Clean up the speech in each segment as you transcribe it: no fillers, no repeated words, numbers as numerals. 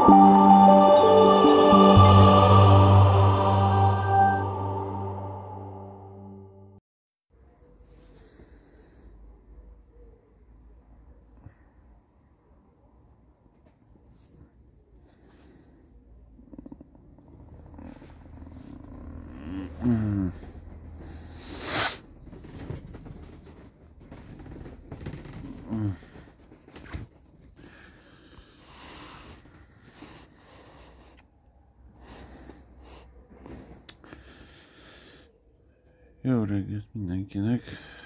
Jó reggelt mindenkinek!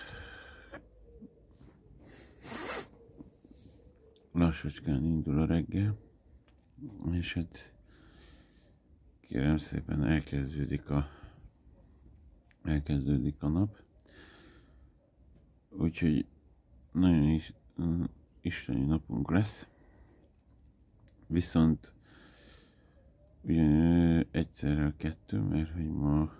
Lassacskán indul a reggel, és hát kérem szépen elkezdődik a nap. Úgyhogy nagyon isteni napunk lesz. Viszont ugye egyszerre a kettő, mert hogy ma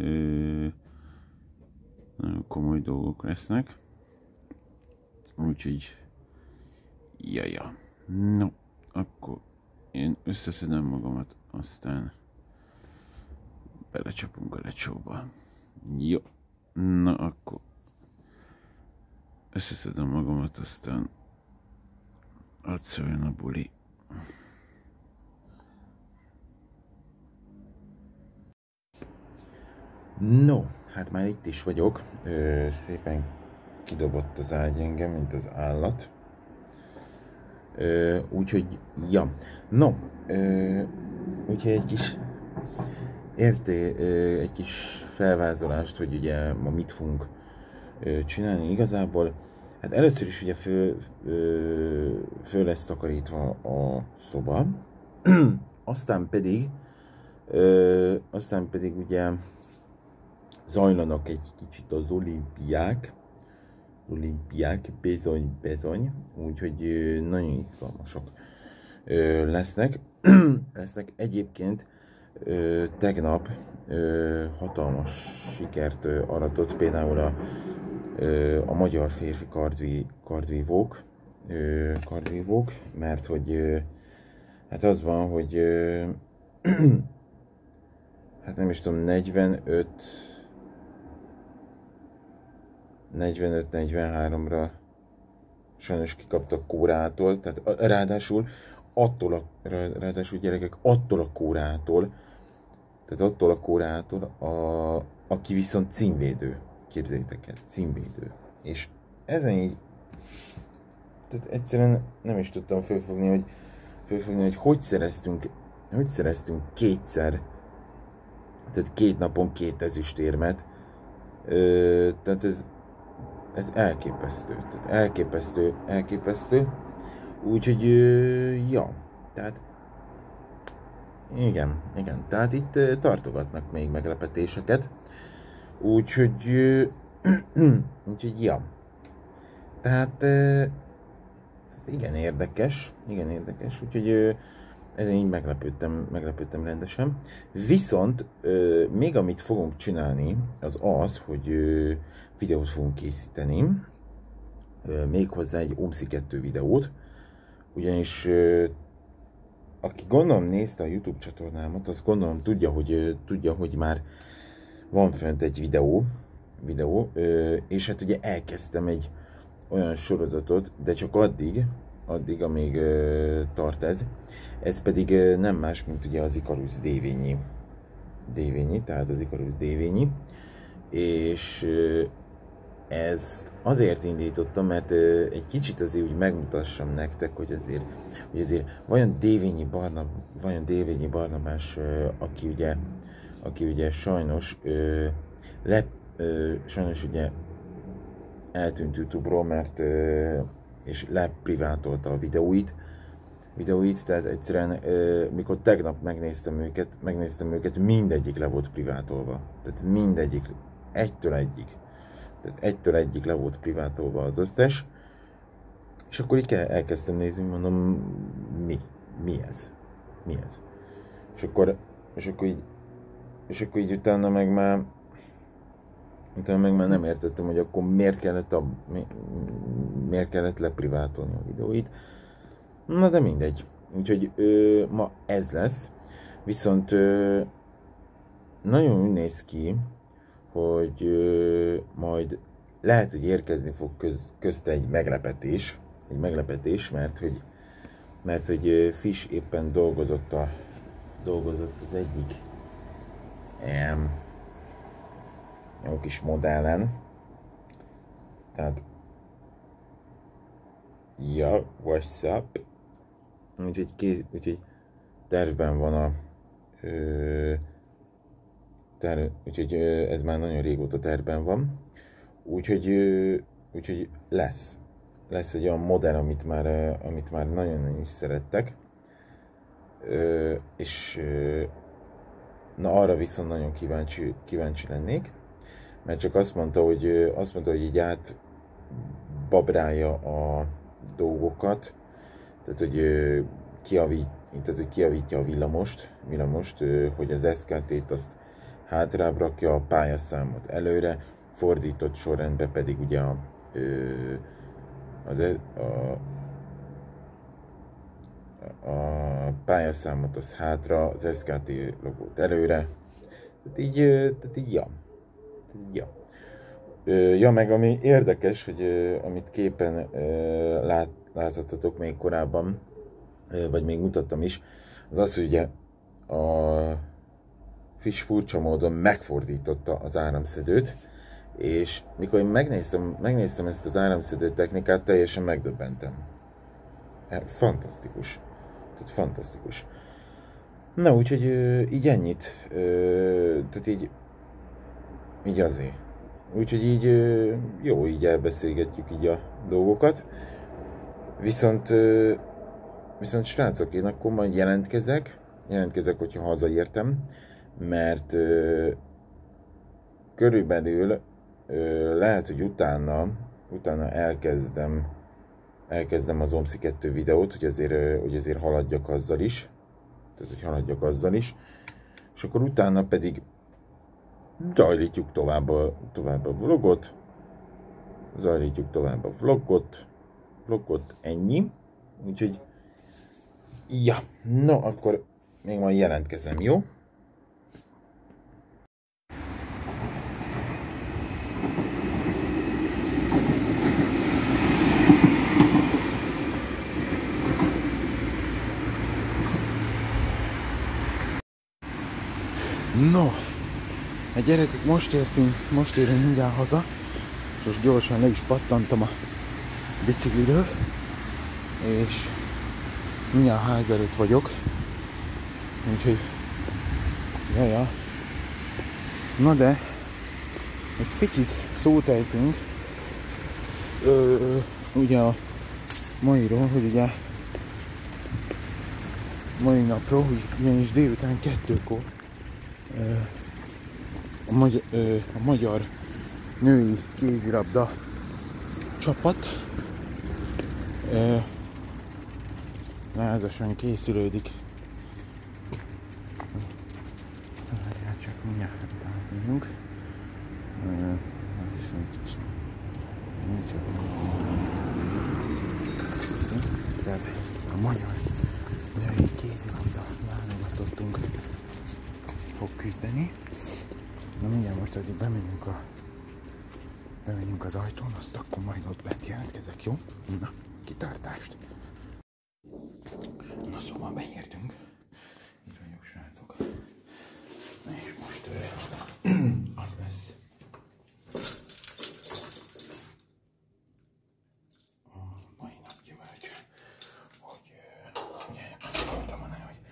nagyon komoly dolgok lesznek. Úgyhogy jaja. No, akkor én összeszedem magamat, aztán belecsapunk a lecsóba. Jó. Na akkor összeszedem magamat, aztán hadd szóljon a buli. No, hát már itt is vagyok. Szépen kidobott az ágy engem, mint az állat. Úgyhogy, ja. No, úgyhogy egy kis felvázolást, hogy ugye ma mit fogunk csinálni igazából. Hát először is ugye föl lesz takarítva a szoba. aztán pedig ugye zajlanak egy kicsit az olimpiák, bizony, úgyhogy nagyon izgalmasak lesznek. Egyébként tegnap hatalmas sikert aratott például a magyar férfi kardvívók, mert hogy hát az van, hogy hát nem is tudom, 45-43-ra sajnos kikaptak Kórától, tehát ráadásul gyerekek, attól a Kórától, aki viszont címvédő, képzeljétek el, címvédő. És ezen így, tehát egyszerűen nem is tudtam fölfogni, hogy szereztünk kétszer, tehát 2 napon 2 ezüstérmet. Tehát ez elképesztő. Tehát elképesztő. Úgyhogy, ja, tehát igen. Tehát itt tartogatnak még meglepetéseket. Úgyhogy, ja. Tehát igen érdekes. Úgyhogy ezen így meglepődtem rendesen. Viszont még amit fogunk csinálni, az, hogy videót fogunk készíteni, méghozzá egy OMSI 2 videót, ugyanis aki gondolom nézte a YouTube csatornámat, az gondolom tudja, hogy már van fent egy videó, és hát ugye elkezdtem egy olyan sorozatot, de csak addig amíg tart ez pedig nem más, mint ugye az Ikarus Dévényi, tehát az Ikarus Dévényi, és ezt azért indítottam, mert egy kicsit azért úgy megmutassam nektek, hogy azért vajon Dévényi Barnabás, aki ugye sajnos sajnos ugye eltűnt YouTube-ról, mert és leprivátolta a videóit, tehát egyszerűen mikor tegnap megnéztem őket, mindegyik le volt privátolva. Tehát mindegyik, egytől egyig le volt privátolva az összes. És akkor így elkezdtem nézni, mondom, mi ez? És akkor így utána meg már nem értettem, hogy akkor miért kellett leprivátolni a videóit. Na de mindegy. Úgyhogy ma ez lesz. Viszont nagyon úgy néz ki, hogy majd lehet, hogy érkezni fog közte egy meglepetés, mert hogy Fish éppen dolgozott az egyik jó kis modellen. Tehát ja, what's up? Úgyhogy tervben van úgyhogy ez már nagyon régóta tervben van. Úgyhogy lesz egy olyan modell, amit már nagyon is szerettek. És na arra viszont nagyon kíváncsi lennék, mert csak azt mondta, hogy így átbabrálja a dolgokat, tehát hogy kijavítja a villamost, hogy az SKT-t azt hátrább rakja, a pályaszámot előre, fordított sorrendben pedig ugye a pályaszámot az hátra, az SKT logót előre, tehát így ja. Ja, meg ami érdekes, hogy amit képen láthattatok még korábban, vagy még mutattam is, az, hogy ugye a Fish furcsa módon megfordította az áramszedőt, és mikor én megnéztem ezt az áramszedő technikát, teljesen megdöbbentem. Fantasztikus. Tehát fantasztikus. Na, úgyhogy így ennyit. Tehát így azért. Úgyhogy így jó, így elbeszélgetjük így a dolgokat. Viszont srácok, én akkor majd jelentkezek, hogyha hazaértem, mert körülbelül lehet, hogy utána elkezdem az OMSI 2 videót, hogy azért haladjak azzal is. És akkor utána pedig zajlítjuk tovább a vlogot. Vlogot, ennyi. Úgyhogy, ja, no, akkor még majd jelentkezem, jó? No, egy gyerekek, most érünk mindjárt haza, és most gyorsan le is pattantam a bicikliről, és mindjárt ház előtt vagyok, úgyhogy, jaja. Na de, egy picit szót ejtünk, ugye a mairól, hogy ugye mai napról, hogy ugyanis délután 2-kor a magyar női kézilabda csapat lázasan készülődik. Várjál csak, mindjárt elmegyünk. Tehát a magyar női kézilabda válogatottunk fog küzdeni. Na mindjárt most addig bemegyünk az ajtón, azt akkor majd ott bent jelentkezek, jó? Na, kitartást! Na szóval beértünk. Itt vagyok, srácok. Na és most az lesz a mai nap gyümölcse, hogy ugye azt mondtam volna, hogy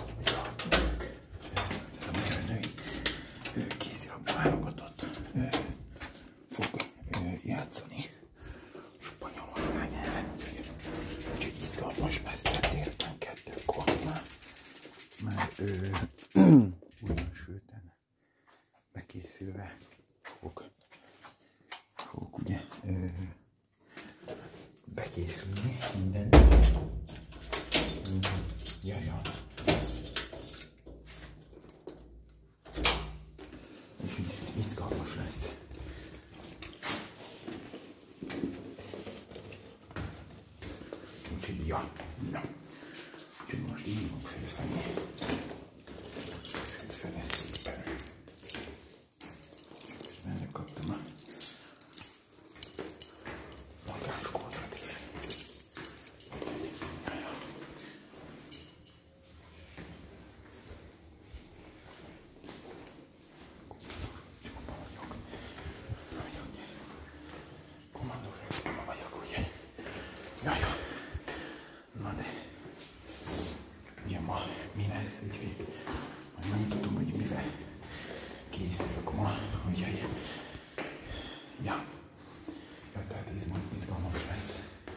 a magyar női kézilabda válogatott fog játszani Spanyolország ellen. Úgyhogy izgalmas lesz, délután 2-kor már újra sülten bekészülve fogok ugye bekészülni minden. Jaja. Úgyhogy izgalmas lesz. Úgyhogy ja, na. Úgyhogy most indulunk fölfelé. Fölfelé szépen. És megkaptam a lakáskódot is. Jaj, na de ugye ma mi lesz, úgyhogy majd nem tudom, hogy mivel készülök ma, úgyhogy ja, tehát ez majd izgalmas lesz.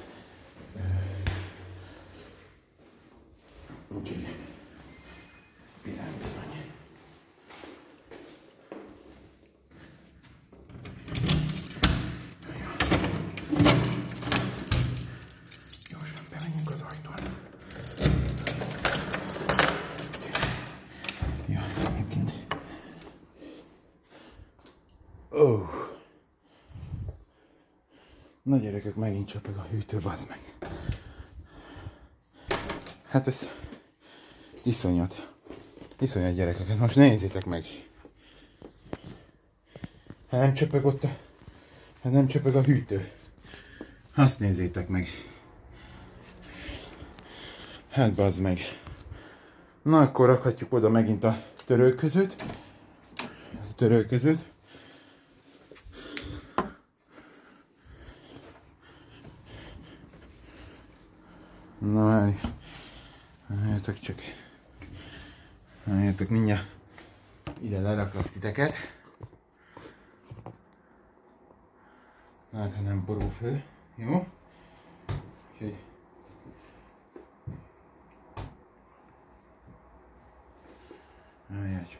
Úgyhogy bizony. Oh. Na gyerekek, megint csöpög a hűtő, bazd meg. Hát ez iszonyat gyerekeket, most nézzétek meg. Hát nem csöpög ott hát nem csöpög a hűtő. Azt nézzétek meg. Hát bazd meg. Na akkor rakhatjuk oda megint a törölközőt. Na, várjátok csak. Várjátok, mindjárt ide leraklak titeket. Hát, ha nem borul föl. Jó? Úgyhogy... Várjátok.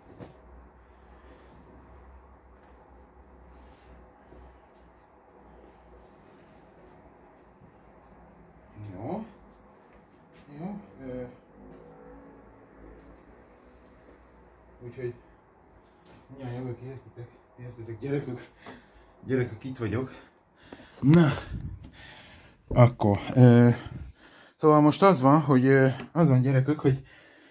Jó. Úgyhogy mindjárt jövök, értitek gyerekek, itt vagyok. Na, akkor, szóval most az van gyerekek, hogy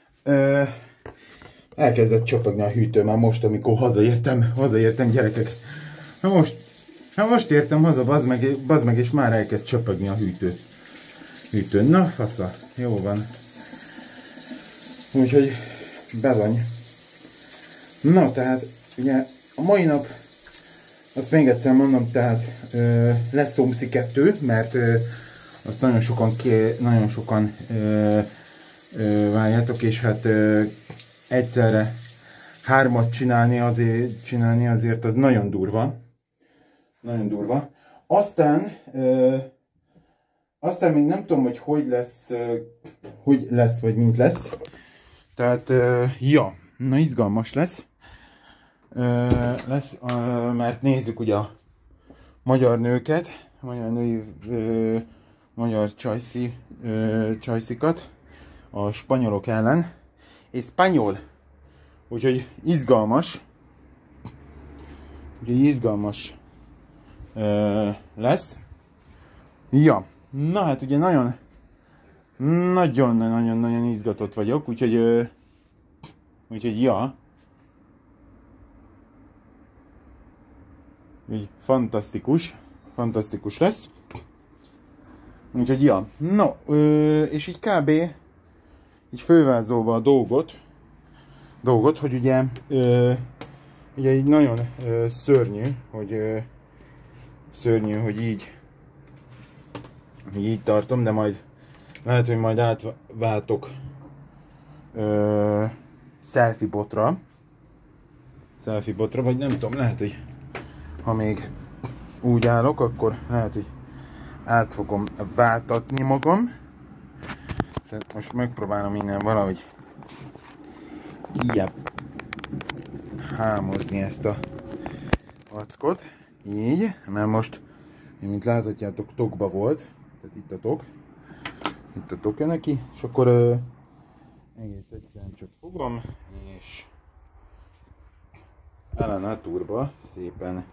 elkezdett csöpögni a hűtő már most, amikor hazaértem gyerekek. Na most értem haza, bazd meg, és már elkezd csöpögni a hűtő. Na, fasza, jó van. Úgyhogy bezony. Na, tehát ugye a mai nap, azt még egyszer mondom, tehát lesz Szomszi 2, mert azt nagyon sokan várjátok, és hát egyszerre 3-at csinálni azért az nagyon durva. Nagyon durva. Aztán még nem tudom, hogy lesz, vagy mint lesz. Tehát, ja, na izgalmas lesz. Mert nézzük ugye a magyar nőket, magyar csajszikat a spanyolok ellen. Spanyol. Úgyhogy izgalmas. Lesz. Ja, na hát ugye nagyon izgatott vagyok, úgyhogy ja. Úgy fantasztikus lesz. Úgyhogy ja. No, és így kb. Így fölvázolva a dolgot, hogy ugye így nagyon szörnyű, hogy így tartom, de majd lehet, hogy majd átváltok selfie botra, vagy nem tudom, lehet, hogy ha még úgy állok, akkor lehet, hogy át fogom váltatni magam. Tehát most megpróbálom innen valahogy kijebb hámozni ezt a vackot. Így, mert most, mint láthatjátok, tokba volt. Tehát itt a tok jön neki, és akkor egész egyszerűen csak fogom, és ellen a turba szépen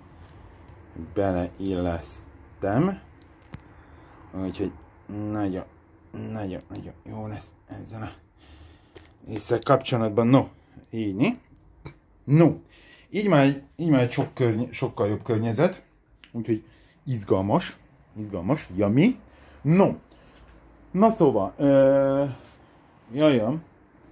beleillesztem, úgyhogy nagyon jó lesz ezzel a észre kapcsolatban. No, így. No, így már egy sokkal jobb környezet, úgyhogy izgalmas, yummy. No, na szóval, jajjam,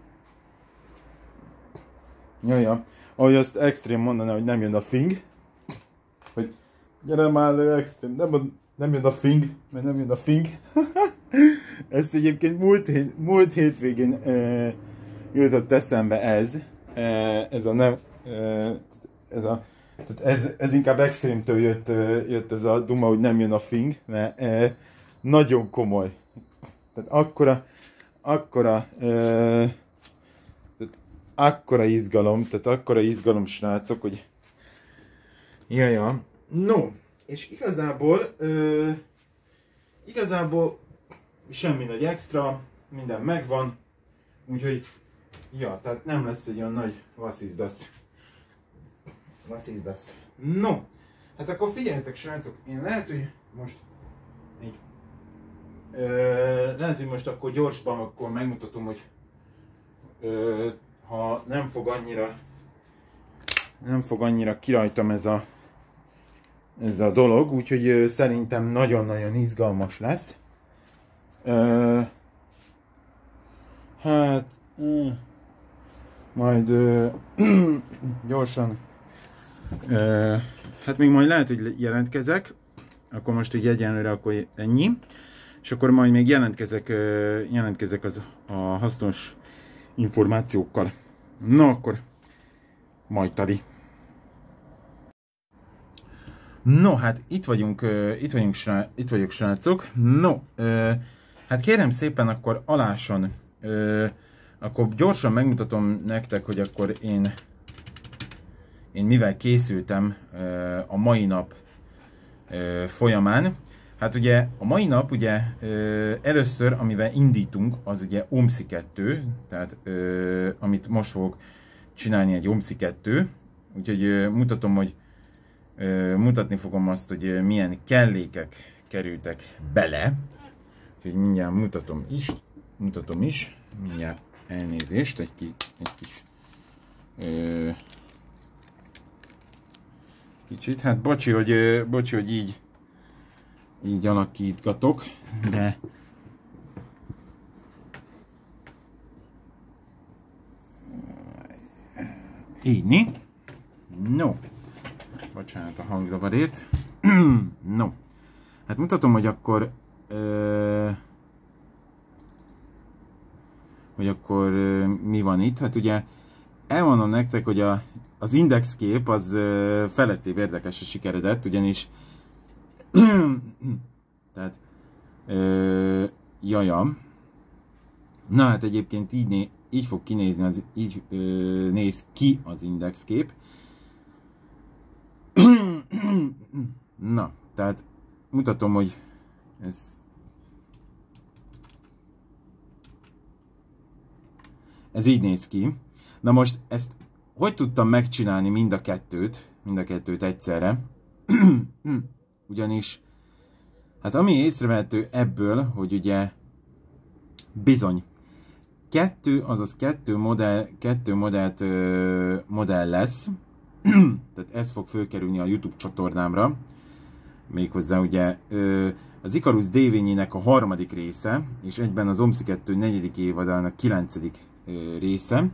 ahogy azt extrém mondaná, hogy nem jön a fing, hogy gyere már extrém, nem jön a fing, mert nem jön a fing. Ezt egyébként múlt hétvégén jutott eszembe ez inkább extrémtől jött ez a duma, hogy nem jön a fing, mert nagyon komoly. Tehát akkora izgalom, srácok, hogy jaja. No, és igazából semmi nagy extra, minden megvan, úgyhogy ja, tehát nem lesz egy olyan nagy vasszizdasz. No, hát akkor figyeljetek, srácok, én lehet, hogy most akkor gyorsban akkor megmutatom, hogy ha nem fog annyira kirajtam ez a dolog, úgyhogy szerintem nagyon-nagyon izgalmas lesz. Majd gyorsan, hát még majd lehet, hogy jelentkezek, akkor most így egyenlőre akkor ennyi, és akkor majd még jelentkezek a hasznos információkkal. Na akkor, majd tali. No, hát itt vagyok, srácok. No, hát kérem szépen, akkor alásan, akkor gyorsan megmutatom nektek, hogy akkor én mivel készültem a mai nap folyamán. Hát ugye a mai nap ugye először, amivel indítunk, az ugye OMSI 2, tehát amit most fogok csinálni, egy OMSI 2, úgyhogy mutatni fogom azt, hogy milyen kellékek kerültek bele. Úgyhogy mindjárt mutatom is, mindjárt elnézést, egy kis kicsit, hát bocsi, hogy így alakítgatok, de így. No, bocsánat a hangzavarért. No, hát mutatom, hogy akkor mi van itt. Hát ugye elmondom nektek, hogy az indexkép az felettébb érdekesre sikeredett, ugyanis tehát jajam. Na hát egyébként így fog kinézni, így néz ki az indexkép. Na, tehát mutatom, hogy ez így néz ki. Na most ezt hogy tudtam megcsinálni mind a kettőt egyszerre? Ugyanis, hát ami észrevehető ebből, hogy ugye bizony, kettő modell lesz, tehát ez fog fölkerülni a YouTube csatornámra, méghozzá ugye az Icarus DV-nek a 3. része, és egyben az OMSI 2 4. évadának 9. része.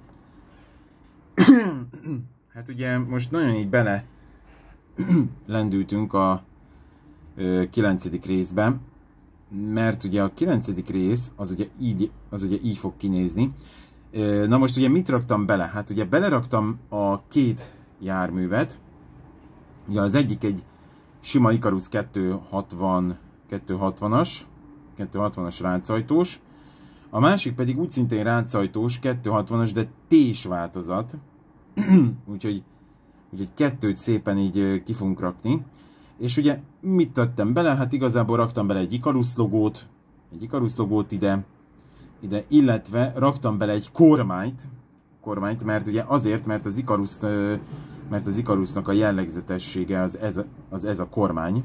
Hát ugye most nagyon így bele lendültünk a 9. részben, mert ugye a 9. rész az ugye így fog kinézni. Na most ugye mit raktam bele? Hát ugye beleraktam a 2 járművet. Ugye az egyik egy sima Icarus 260-as ráncajtós, a másik pedig úgy szintén ráncajtós 260-as, de T-s változat. úgyhogy kettőt szépen így ki fogunk rakni. És ugye mit tettem bele? Hát igazából raktam bele egy Icarus logót ide, illetve raktam bele egy kormányt, mert ugye azért, mert az Icarusnak a jellegzetessége az ez a kormány.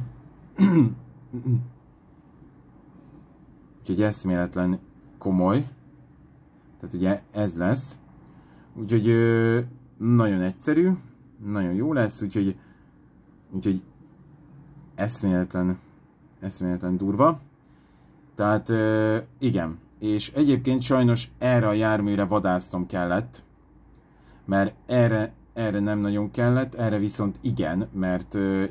Úgyhogy eszméletlen komoly. Tehát ugye ez lesz. Úgyhogy nagyon egyszerű, nagyon jó lesz, úgyhogy eszméletlen durva. Tehát igen, és egyébként sajnos erre a járműre vadásznom kellett, mert erre nem nagyon kellett, erre viszont igen, mert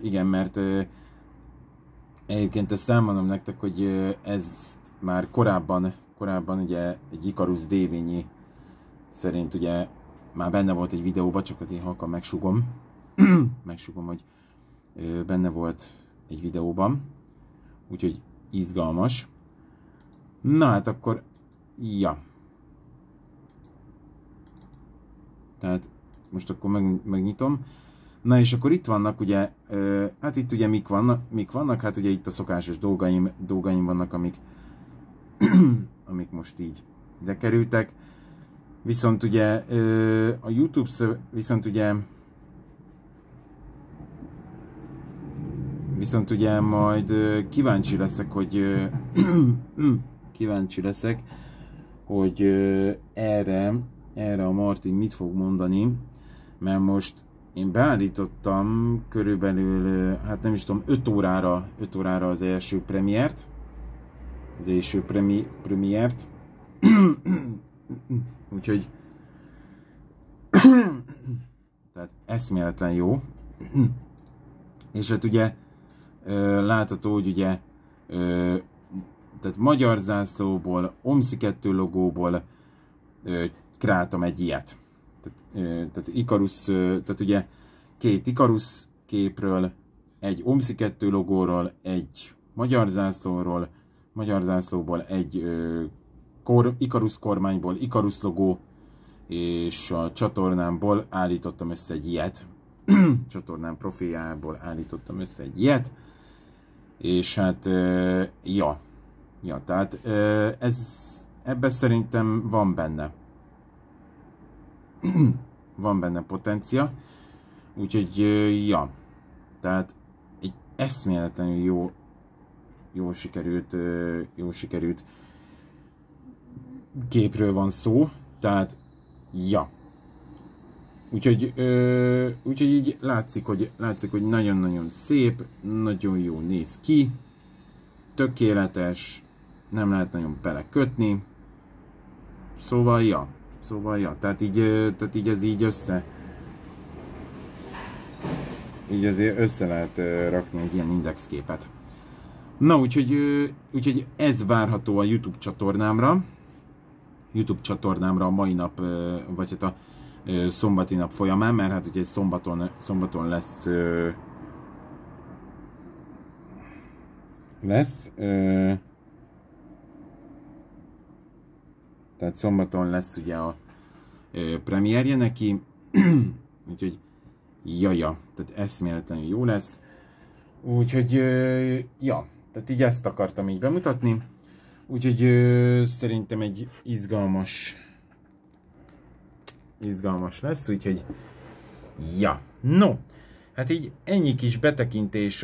egyébként ezt elmondom nektek, hogy ez már korábban ugye egy Icarus DV-nyi szerint ugye már benne volt egy videóban, csak azért halkan megsugom, hogy benne volt egy videóban, úgyhogy izgalmas. Na hát akkor, ja. Tehát most akkor megnyitom. Na és akkor itt vannak ugye, hát itt ugye mik vannak, hát ugye itt a szokásos dolgaim vannak, amik most így ide kerültek. Viszont ugye a YouTube, viszont ugye majd kíváncsi leszek, hogy erre a Martin mit fog mondani, mert most én beállítottam körülbelül, hát nem is tudom, 5 órára az első premiért. Úgyhogy tehát eszméletlen jó. És hát ugye látható, hogy ugye tehát magyar zászlóból, OMSI 2 logóból kreáltam egy ilyet. Tehát Icarus, tehát ugye 2 Icarus képről, egy OMSI 2 logóról, egy magyar zászlóból, egy Icarus kormányból, Icarus logó, és a csatornámból állítottam össze egy ilyet. Csatornám profiljából állítottam össze egy ilyet. És hát, ja, tehát ebben szerintem van benne potencia. Úgyhogy, ja, tehát egy eszméletlenül jó sikerült képről van szó, tehát ja. Úgyhogy így látszik, hogy nagyon-nagyon szép, nagyon jó néz ki, tökéletes, nem lehet nagyon belekötni, szóval ja, tehát így ez így azért össze lehet rakni egy ilyen indexképet. Na, úgyhogy ez várható a YouTube csatornámra a mai nap, vagy hát a szombati nap folyamán, mert hát ugye szombaton tehát szombaton lesz ugye a premierje neki, úgyhogy jaja, tehát eszméletlenül jó lesz, úgyhogy ja, tehát így ezt akartam így bemutatni, úgyhogy szerintem egy izgalmas lesz, úgyhogy ja, no, hát így ennyi kis betekintés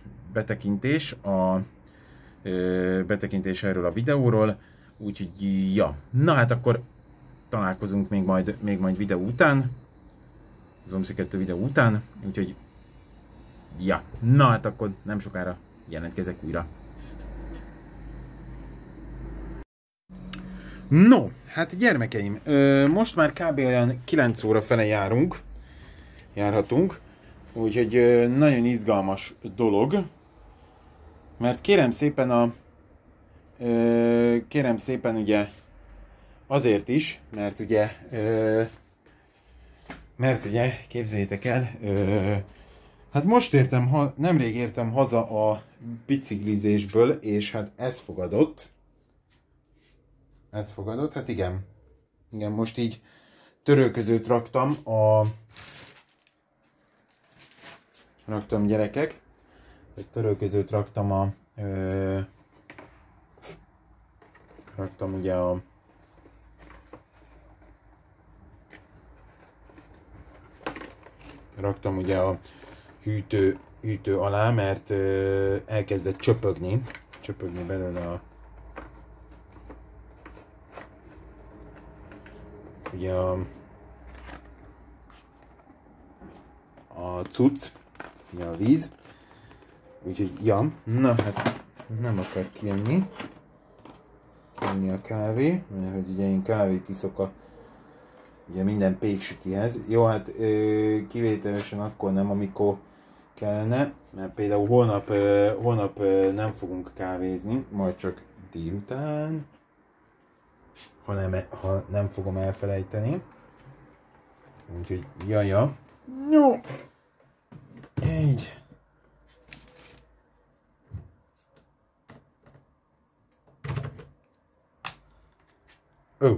erről a videóról, úgyhogy ja, na hát akkor találkozunk még majd videó után, az OMSI 2 videó után, úgyhogy ja, na hát akkor nem sokára jelentkezek újra. No, hát gyermekeim, most már kb. Olyan 9 óra fele járhatunk, úgyhogy nagyon izgalmas dolog, mert kérem szépen ugye azért is, mert ugye képzeljétek el, hát nemrég értem haza a biciklizésből, és hát ez fogadott, hát igen, most így törölközőt raktam gyerekek, törölközőt raktam ugye a hűtő alá, mert elkezdett csöpögni belőle ugye a cucc, ugye a víz. Úgyhogy, ja, na hát nem akar kijönni a kávé, mert hogy ugye én kávét iszok ugye minden péksütihez. Jó, hát kivételesen akkor nem, amikor kellene, mert például holnap nem fogunk kávézni, majd csak délután, ha nem fogom elfelejteni. Úgyhogy, jaja. No. Így. Oh.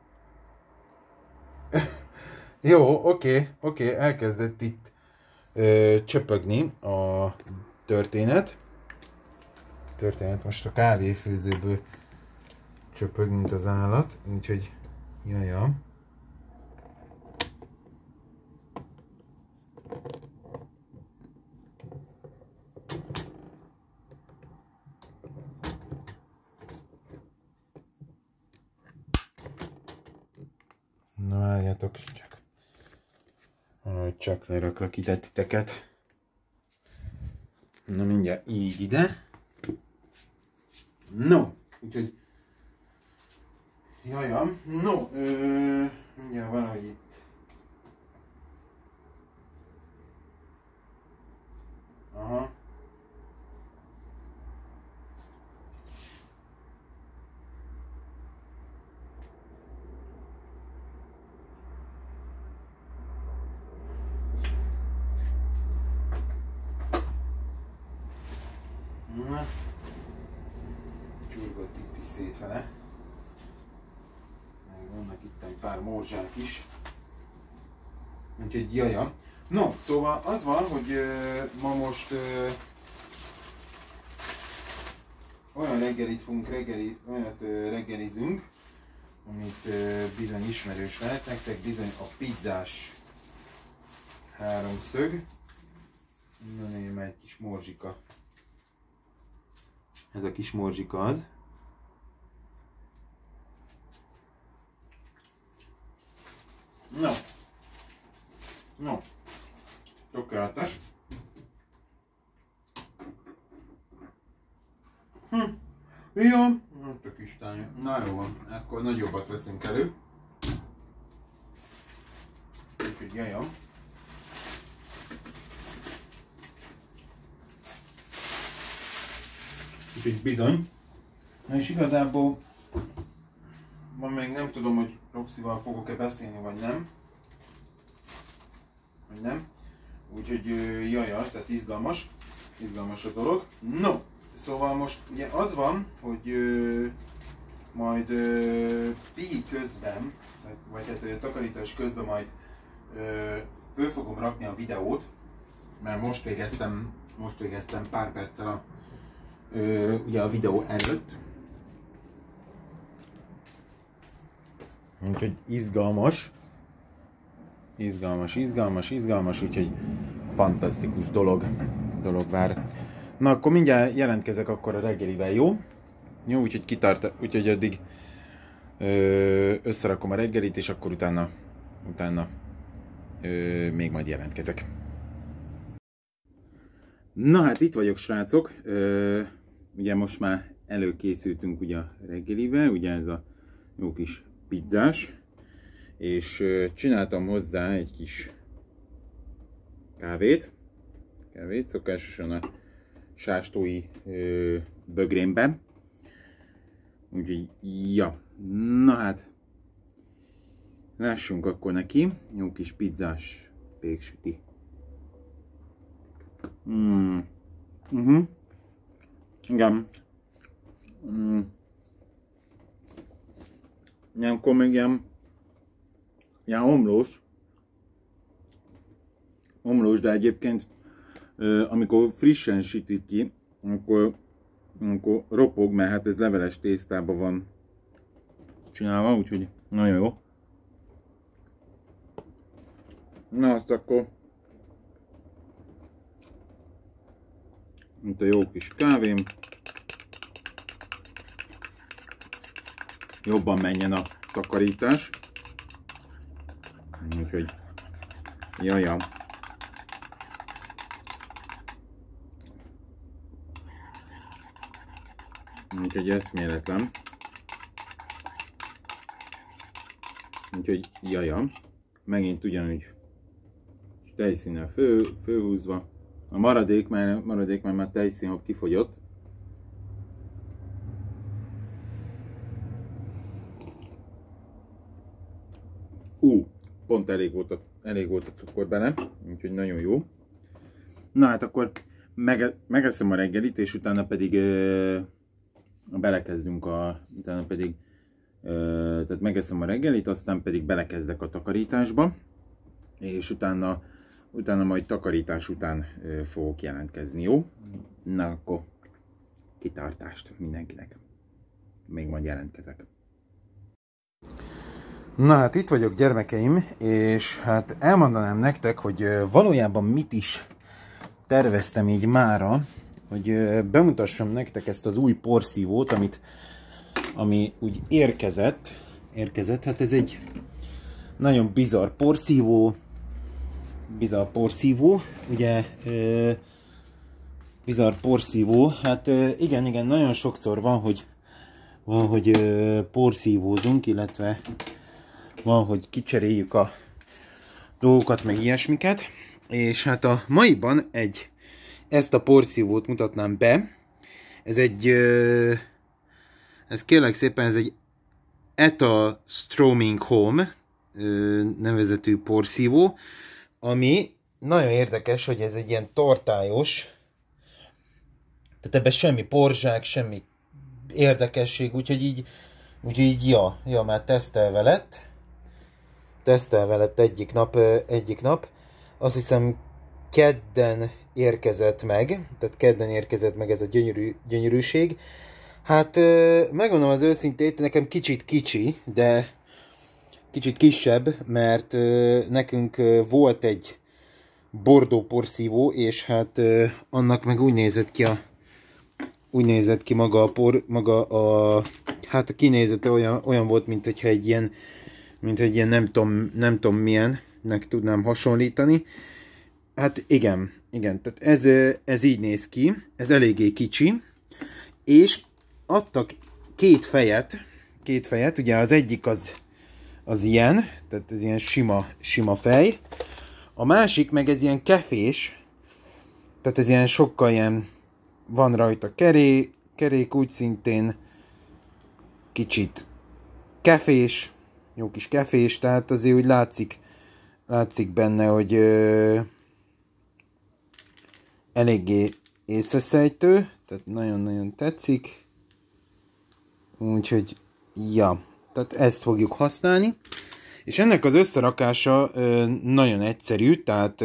Jó, oké, elkezdett itt csöpögni a történet. Most a kávéfőzőből csöpög, mint az állat, úgyhogy jaja. Na várjatok csak. Valahogy csak leröklök ide titeket. Na mindjárt így ide. No, úgyhogy... Jajam, no, mindjárt valahogy itt. Aha. Na. Csurgott itt is szét vele. Vannak itt egy pár morzsák is. Úgyhogy jaja. No, szóval az van, hogy ma most olyan reggelit fogunk reggelizünk, amit bizony ismerős lehet. Nektek bizony a pizzás háromszög. Innen jön egy kis morzsika. Ez a kis morzsika az. No, tökéletes. Jó, tök istánya. Na jó van, akkor nagyobbat veszünk elő. Úgyhogy jajam. Úgyhogy bizony. Na és igazából ma még nem tudom, hogy Roxival fogok-e beszélni, vagy nem. Úgyhogy jaja, tehát izgalmas a dolog. No, szóval most ugye az van, hogy majd pihi közben, vagy hát takarítás közben majd föl fogom rakni a videót, mert most végeztem pár perccel ugye a videó előtt. Úgyhogy izgalmas, úgyhogy fantasztikus dolog vár. Na akkor mindjárt jelentkezek akkor a reggelivel, jó? Jó, úgyhogy addig összerakom a reggelit, és akkor utána még majd jelentkezek. Na hát itt vagyok, srácok. Ugye most már előkészültünk ugye a reggelivel, ugye ez a jó kis pizzás, és csináltam hozzá egy kis kávét szokásosan a sástói bögrémben. Úgyhogy, ja, na hát, lássunk akkor neki, jó kis pizzás péksüti. Igen. Ilyenkor még ilyen omlós, de egyébként amikor frissen sütik ki, akkor ropog, mert hát ez leveles tésztában van csinálva, úgyhogy nagyon jó. Na azt akkor mint a jó kis kávém, jobban menjen a takarítás. Úgyhogy, jaja. Úgyhogy eszméletlen. Úgyhogy, jaja. Megint ugyanúgy tejszínnel főhúzva. A maradék már tejszín kifogyott. Pont elég volt a cukor bele, úgyhogy nagyon jó. Na hát akkor megeszem a reggelit, és utána pedig belekezdünk tehát megeszem a reggelit, aztán pedig belekezdek a takarításba, és utána majd takarítás után fogok jelentkezni, jó? Na akkor kitartást mindenkinek. Még majd jelentkezek. Na hát itt vagyok, gyermekeim, és hát elmondanám nektek, hogy valójában mit is terveztem így mára, hogy bemutassam nektek ezt az új porszívót, ami úgy érkezett. Hát ez egy nagyon bizarr porszívó, ugye bizarr porszívó, hát igen, nagyon sokszor van, hogy porszívózunk, illetve van, hogy kicseréljük a dolgokat, meg ilyesmiket, és hát a maiban ezt a porszívót mutatnám be. Ez kérlek szépen, ez egy ETA Stroming Home nevezetű porszívó, ami nagyon érdekes, hogy ez egy ilyen tartályos, tehát ebben semmi porzsák, semmi érdekesség, úgyhogy így ja, már tesztelve lett egyik nap, azt hiszem kedden érkezett meg ez a gyönyörűség. Hát megmondom az őszintét, nekem kicsit kicsi, de kicsit kisebb, mert nekünk volt egy bordó porszívó, és hát annak meg úgy nézett ki maga hát a kinézete olyan volt, mint egy ilyen nem tudom milyennek tudnám hasonlítani. Hát igen, tehát ez így néz ki, ez eléggé kicsi, és adtak két fejet, ugye az egyik az ilyen, tehát ez ilyen sima fej, a másik meg ez ilyen kefés, tehát ez ilyen sokkal ilyen, van rajta kerék úgy szintén, kicsit kefés, jó kis kefés, tehát azért úgy látszik benne, hogy eléggé észreszejtő, tehát nagyon-nagyon tetszik. Úgyhogy, ja, tehát ezt fogjuk használni. És ennek az összerakása nagyon egyszerű, tehát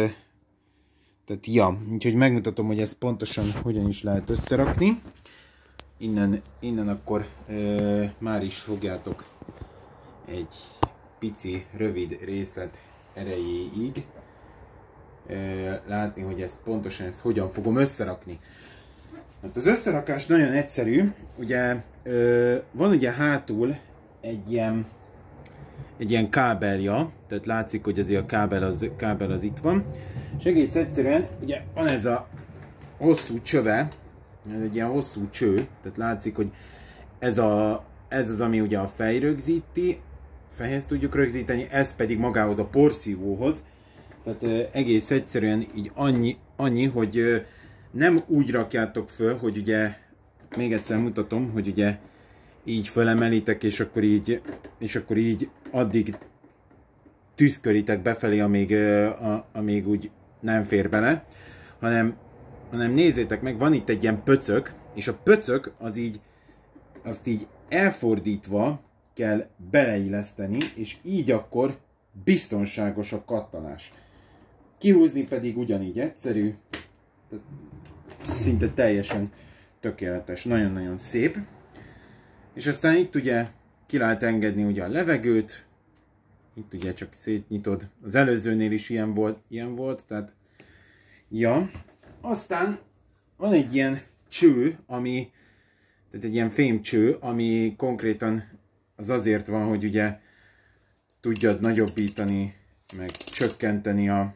ja, úgyhogy megmutatom, hogy ezt pontosan hogyan is lehet összerakni. Innen akkor már is fogjátok egy pici, rövid részlet erejéig látni, hogy pontosan ezt hogyan fogom összerakni. Hát az összerakás nagyon egyszerű, ugye van ugye hátul egy ilyen kábelja, tehát látszik, hogy azért a kábel az itt van, és egész egyszerűen ugye van ez a hosszú csöve, ez egy ilyen hosszú cső, tehát látszik, hogy ez az, ami ugye a fejhez tudjuk rögzíteni, ez pedig magához a porszívóhoz, tehát egész egyszerűen így annyi, hogy nem úgy rakjátok föl, hogy ugye, még egyszer mutatom, hogy ugye így fölemelitek, és akkor így addig tüszköritek befelé, amíg úgy nem fér bele, hanem nézzétek meg, van itt egy ilyen pöcök, és a pöcök azt így elfordítva kell beleilleszteni, és így akkor biztonságos a kattanás. Kihúzni pedig ugyanígy egyszerű, szinte teljesen tökéletes, nagyon-nagyon szép. És aztán itt ugye ki lehet engedni ugye a levegőt, itt ugye csak szétnyitod, az előzőnél is ilyen volt, tehát ja. Aztán van egy ilyen cső, tehát egy ilyen fémcső, ami konkrétan az azért van, hogy ugye tudjad nagyobbítani meg csökkenteni a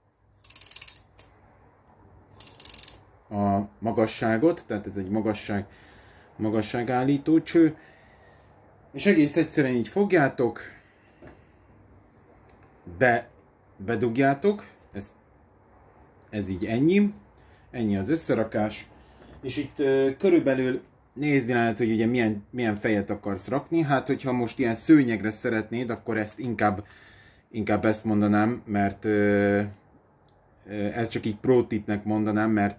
magasságot, tehát ez egy magasságállító cső, és egész egyszerűen így fogjátok, bedugjátok, ez így ennyi az összerakás, és itt körülbelül nézni lehet, hogy ugye milyen fejet akarsz rakni. Hát, hogyha most ilyen szőnyegre szeretnéd, akkor ezt inkább ezt mondanám, mert ez csak így pro tipnek mondanám, mert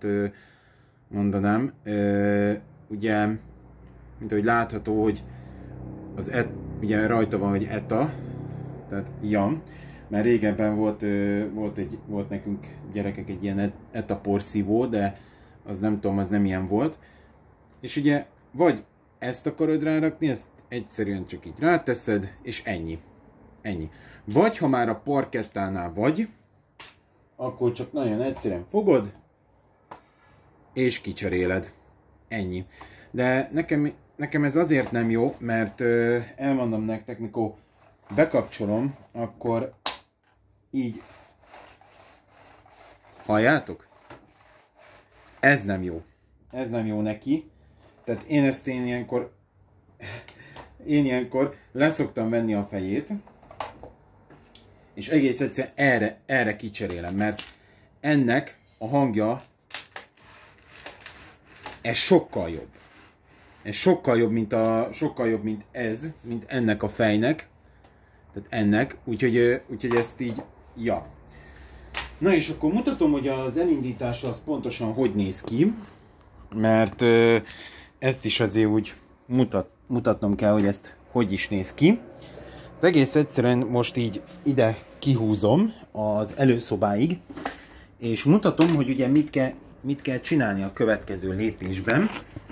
ugye, mint ahogy látható, hogy ugye rajta van, hogy ETA, tehát ja, mert régebben volt nekünk gyerekek egy ilyen ETA porszívó, de az nem tudom, az nem ilyen volt. És ugye, vagy ezt akarod rárakni, ezt egyszerűen csak így ráteszed, és ennyi. Vagy, ha már a parkettánál vagy, akkor csak nagyon egyszerűen fogod, és kicseréled. Ennyi. De nekem ez azért nem jó, mert elmondom nektek, mikor bekapcsolom, akkor így halljátok? Ez nem jó. Ez nem jó neki. Tehát én ilyenkor leszoktam venni a fejét, és egész egyszerűen erre kicserélem, mert ennek a hangja ez sokkal jobb. Ez sokkal jobb, mint mint ennek a fejnek. Tehát ennek, úgyhogy ezt így, ja. Na és akkor mutatom, hogy az elindítása az pontosan hogy néz ki, mert ezt is azért úgy mutatnom kell, hogy ezt hogy is néz ki. Ezt egész egyszerűen most így ide kihúzom az előszobáig, és mutatom, hogy ugye mit kell csinálni a következő lépésben.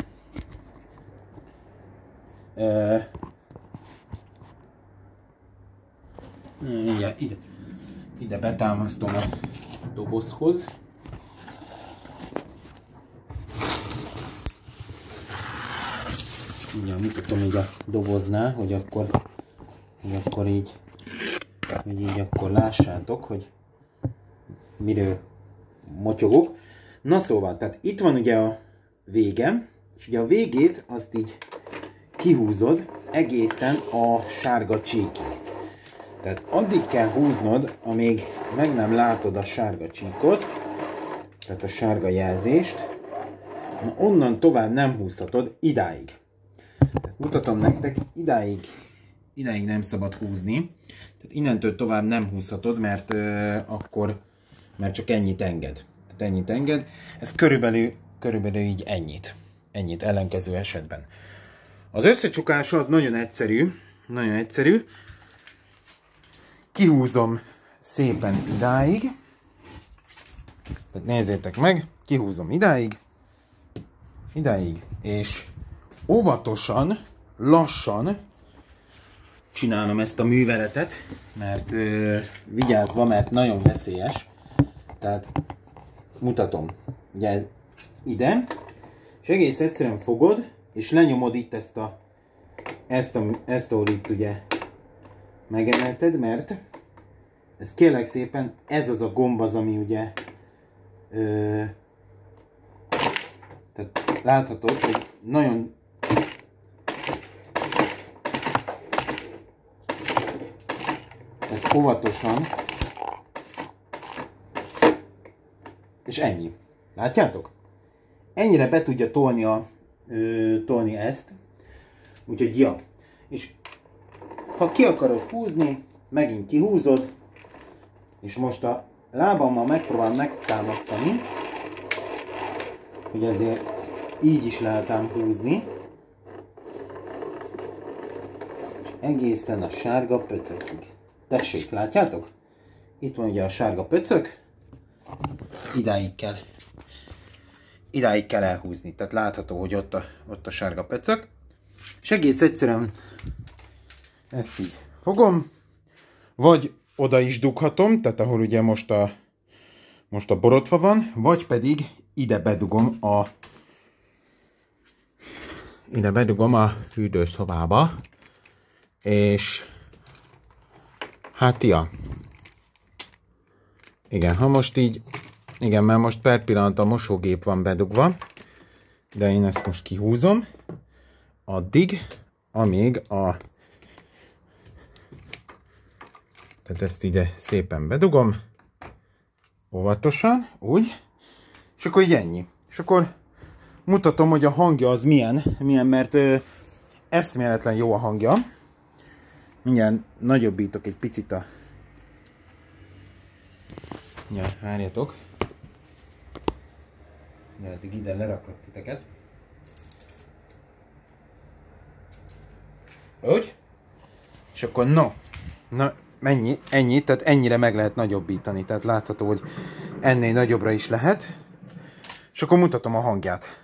Ide betámasztom a dobozhoz. Ugye mutatom így a doboznál, hogy akkor így akkor lássátok, hogy miről motyogok. Na szóval, tehát itt van ugye a vége, és ugye a végét azt így kihúzod egészen a sárga csíkig. Tehát addig kell húznod, amíg meg nem látod a sárga csíkot, tehát a sárga jelzést. Na, onnan tovább nem húzhatod idáig. Tehát mutatom nektek, idáig nem szabad húzni. Tehát innentől tovább nem húzhatod, mert csak ennyit enged. Tehát ennyit enged. Ez körülbelül így ennyit ellenkező esetben. Az összecsukása az nagyon egyszerű. Kihúzom szépen idáig. Tehát nézzétek meg, kihúzom idáig, és óvatosan, lassan csinálom ezt a műveletet, mert vigyázva, mert nagyon veszélyes. Tehát mutatom, ugye ez ide, és egész egyszerűen fogod, és lenyomod itt ezt ahol itt ugye megemelted, mert ez kérlek szépen, ez az a gomb az, ami ugye tehát láthatod, hogy nagyon tehát óvatosan, és ennyi. Látjátok? Ennyire be tudja tolni ezt, úgyhogy ja. És ha ki akarod húzni, megint kihúzod, és most a lábammal megpróbálom megtámasztani, hogy ezért így is lehet ám húzni, és egészen a sárga pöcökig. Tessék, látjátok? Itt van ugye a sárga pöcök, idáig kell elhúzni, tehát látható, hogy ott a sárga pöcök, és egész egyszerűen ezt így fogom, vagy oda is dughatom, tehát ahol ugye most a borotva van, vagy pedig ide bedugom a fürdőszobába, és hát ja, Igen, ha most így, igen, mert most per pillanat a mosógép van bedugva, de én ezt most kihúzom, addig, amíg tehát ezt ide szépen bedugom, óvatosan, úgy, és akkor így ennyi. És akkor mutatom, hogy a hangja az milyen, mert eszméletlen jó a hangja. Mindjárt nagyobbítok egy picit a... Ja, várjatok. Addig ide leraklak titeket. Úgy. És akkor na ennyi, tehát ennyire meg lehet nagyobbítani. Tehát látható, hogy ennél nagyobbra is lehet. És akkor mutatom a hangját.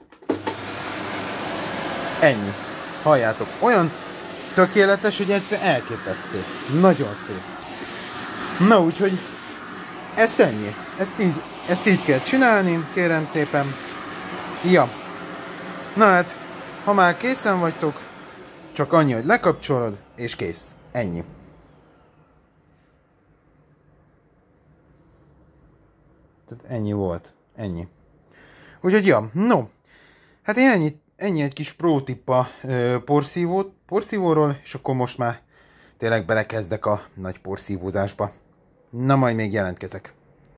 Ennyi. Halljátok, olyan tökéletes, hogy egyszer elképesztő. Nagyon szép. Na úgyhogy ezt ennyi. Ezt így kell csinálni, kérem szépen. Ja. Na hát, ha már készen vagytok, csak annyi, hogy lekapcsolod, és kész. Ennyi. Tehát ennyi volt. Ennyi. Úgyhogy ja, no. Hát én ennyi egy kis pro tipp a porszívóról, és akkor most már tényleg belekezdek a nagy porszívózásba. Na majd még jelentkezek.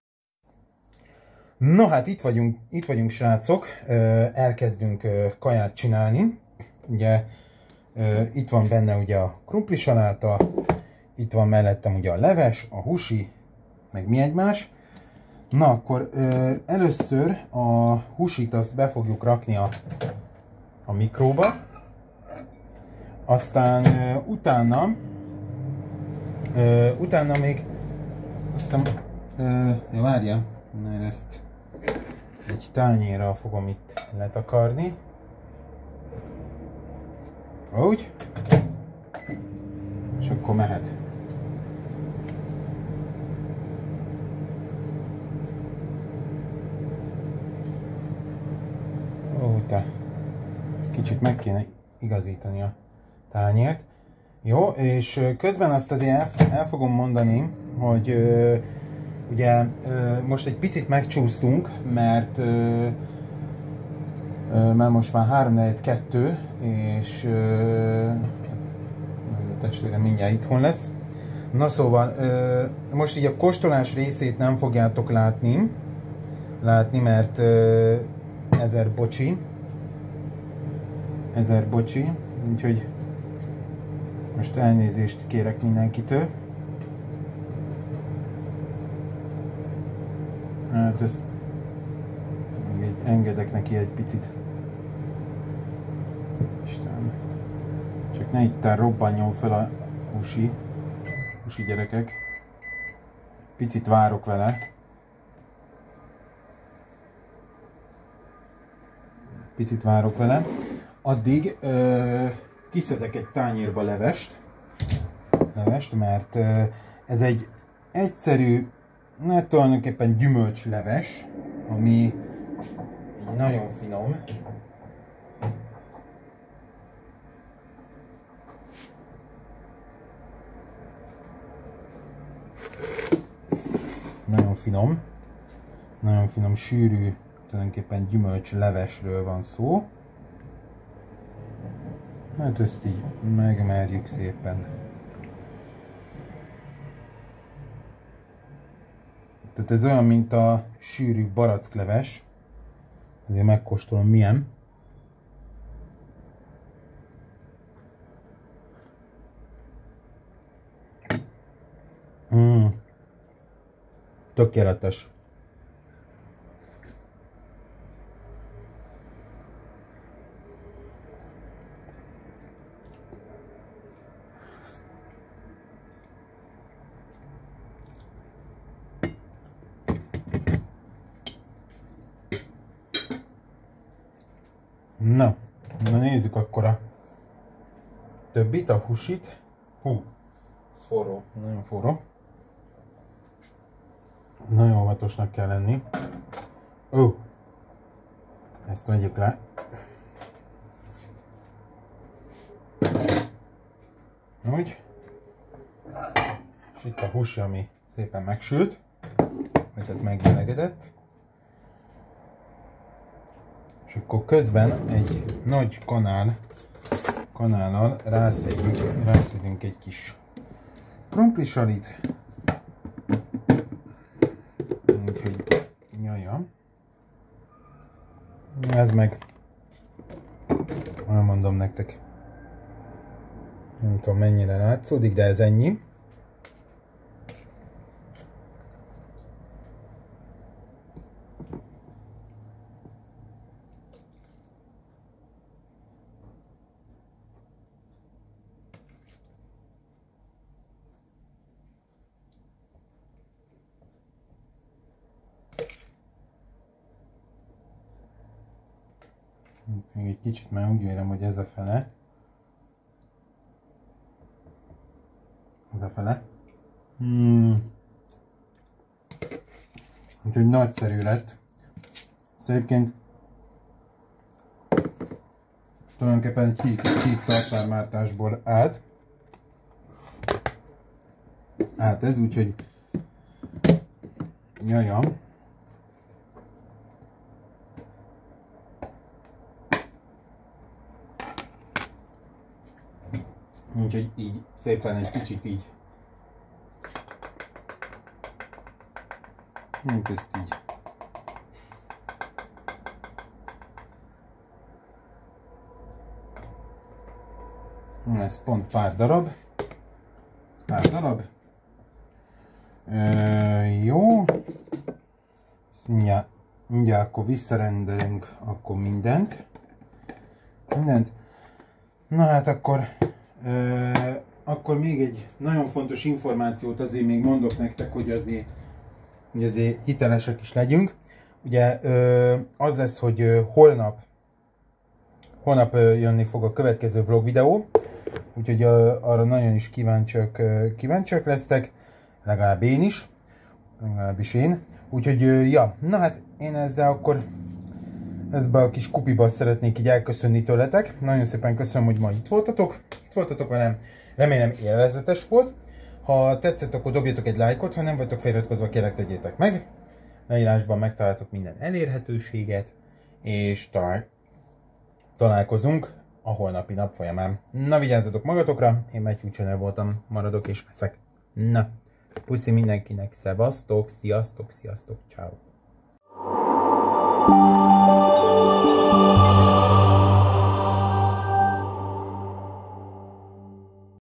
No hát itt vagyunk srácok, elkezdünk kaját csinálni. Ugye itt van benne ugye a krumplisaláta, itt van mellettem ugye a leves, a husi, meg mi egymás. Na akkor először a husit azt be fogjuk rakni a mikróba, aztán utána még azt hiszem, ja, várjál, mert ezt egy tányérral fogom itt letakarni. Úgy. És akkor mehet. Kicsit meg kéne igazítani a tányért. Jó, és közben azt azért el fogom mondani, hogy ugye most egy picit megcsúsztunk, mert most már 3-4-2, és a testvérem mindjárt itthon lesz. Na szóval, most így a kóstolás részét nem fogjátok látni, mert ezer bocsi, úgyhogy most elnézést kérek mindenkitől. Hát ezt még engedek neki egy picit. Isten. Csak ne itt robbanjon fel a husi gyerekek. Picit várok vele. Addig kiszedek egy tányérba levest, mert ez egy egyszerű, tulajdonképpen gyümölcsleves, ami nagyon finom. Nagyon finom, sűrű, tulajdonképpen gyümölcslevesről van szó. Hát ezt így megmerjük szépen. Tehát ez olyan, mint a sűrű barackleves. Ezért megkóstolom milyen. Tökéletes. Na nézzük akkor a többit, a husit. Hú, ez forró, nagyon forró. Nagyon óvatosnak kell lenni. Ezt vegyük le. Úgy. És itt a hús, ami szépen megsült. tehát megmelegedett. És akkor közben egy nagy kanállal rászedünk egy kis krumplisalit. Úgyhogy jaja. Ez meg, elmondom nektek, nem tudom mennyire látszódik, de ez ennyi. Még egy kicsit már úgy vélem, hogy ez a fele. Ez a fele. Úgyhogy nagyszerű lett. Szóval egyébként tulajdonképpen egy híg tartármártásból állt ez, úgyhogy jaja. Úgyhogy így szépen egy kicsit így. Mint ezt így. Ez pont pár darab. Jó. Mindjárt akkor visszarendelünk akkor mindent. Na hát akkor még egy nagyon fontos információt azért még mondok nektek, hogy azért hitelesek is legyünk. Ugye az lesz, hogy holnap jönni fog a következő vlog videó, úgyhogy arra nagyon is kíváncsiak lesztek, legalábbis én. Úgyhogy ja, na hát én ezzel akkor ezbe a kis kupiba szeretnék így elköszönni tőletek. Nagyon szépen köszönöm, hogy ma itt voltatok velem. Remélem élvezetes volt. Ha tetszett, akkor dobjatok egy lájkot, ha nem vagytok feliratkozva, kérlek tegyétek meg. Leírásban megtaláltok minden elérhetőséget, és találkozunk a holnapi nap folyamán. Na, vigyázzatok magatokra, én Matthew Channel voltam, maradok és leszek. Na, puszi mindenkinek, szevasztok, sziasztok, ciao.